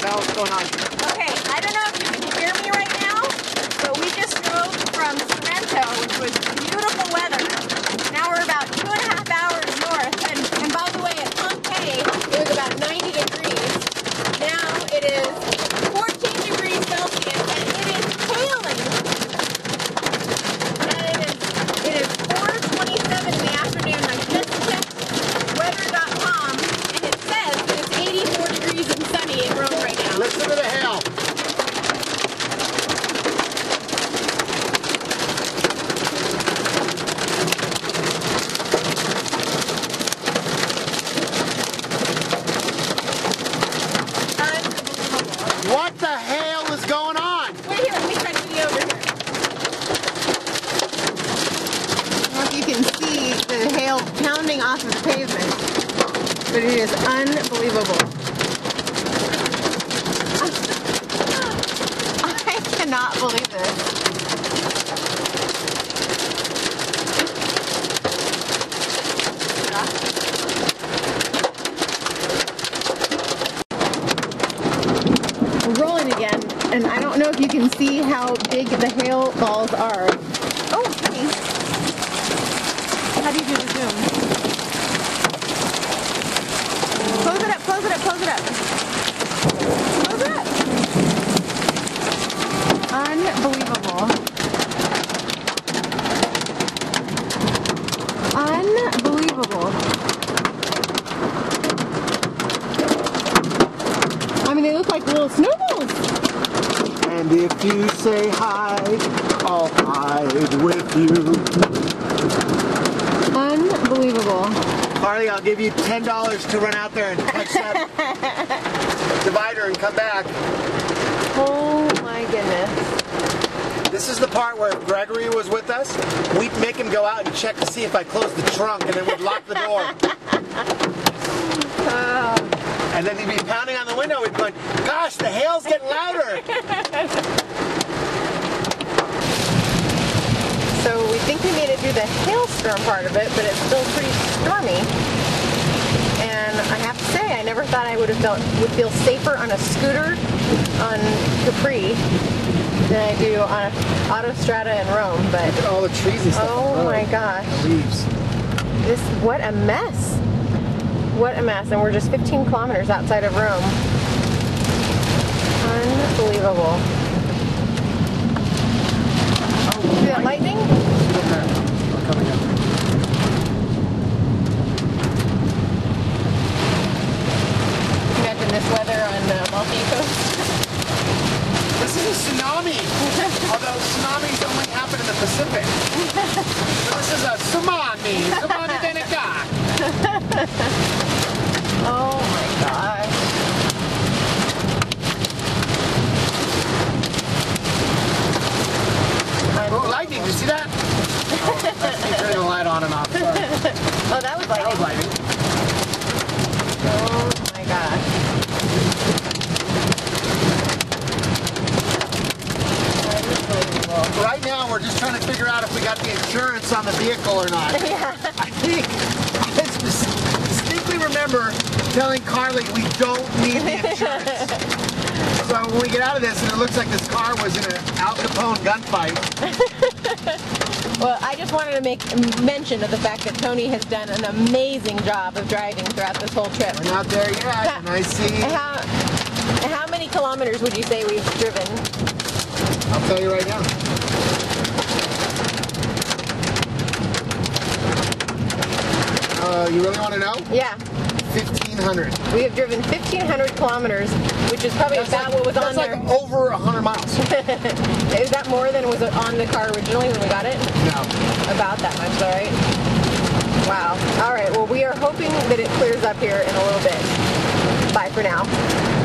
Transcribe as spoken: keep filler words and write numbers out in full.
hell is going on? Okay, I don't know if you can hear me right now, but we just drove from Sorrento, which was beautiful weather. Now we're about two and a half hours north, and, and by the way, at Pompeii, it was about ninety degrees. Now it is fourteen degrees Celsius, and it is hailing. And it is, it is four twenty-seven in the afternoon. I just checked weather dot com, and it says that it's eighty-four degrees and sunny in Rome right now. Listen to the hail. What the hail is going on? Wait here, let me try to video over here. I don't know if you can see the hail pounding off of the pavement, but it is unbelievable. I cannot believe this. We're rolling again, and I don't know if you can see how big the hail balls are. Oh, honey. How do you do the zoom? Close it up, close it up, close it up. Close it up. Unbelievable. Unbelievable. I mean, they look like little snowballs. And if you say hide, I'll hide with you. Unbelievable. Harley, I'll give you ten dollars to run out there and touch that divider and come back. Oh my goodness. This is the part where if Gregory was with us, we'd make him go out and check to see if I closed the trunk, and then we'd lock the door. Oh. And then he'd be pounding on the window. We'd be going, gosh, the hail's getting louder. So we think we made it through the hailstorm part of it, but it's still pretty stormy. And I have to say, I never thought I would have felt would feel safer on a scooter on Capri than I do on Autostrada in Rome. But Look at all the trees and stuff. oh my gosh, Leaves. this what a mess! What a mess! And we're just fifteen kilometers outside of Rome. Unbelievable. See that lightning? Coming up. Imagine this weather on uh, Maltese Coast. This is a tsunami. Although tsunamis only happen in the Pacific. But this is a tsunami. Tsunami Denica. Oh my gosh. Oh, lightning. Did you see that? Oh, that's me turning the light on and off. Sorry. Oh, that was That was lightning. lightning. Oh my gosh. Right now, we're just trying to figure out if we got the insurance on the vehicle or not. Yeah. I think I sp- distinctly remember telling Carly we don't need the insurance. So when we get out of this and it looks like this car was in an Al Capone gunfight. Well, I just wanted to make mention of the fact that Tony has done an amazing job of driving throughout this whole trip. We're not there yet, and I see. How, how many kilometers would you say we've driven? I'll tell you right now. Uh, you really want to know? Yeah. fifteen hundred. We have driven fifteen hundred kilometers, which is probably That's about like, what was that's on like there. over one hundred miles. Is that more than was on the car originally when we got it? No. About that much, all right? Wow. All right, well, we are hoping that it clears up here in a little bit. Bye for now.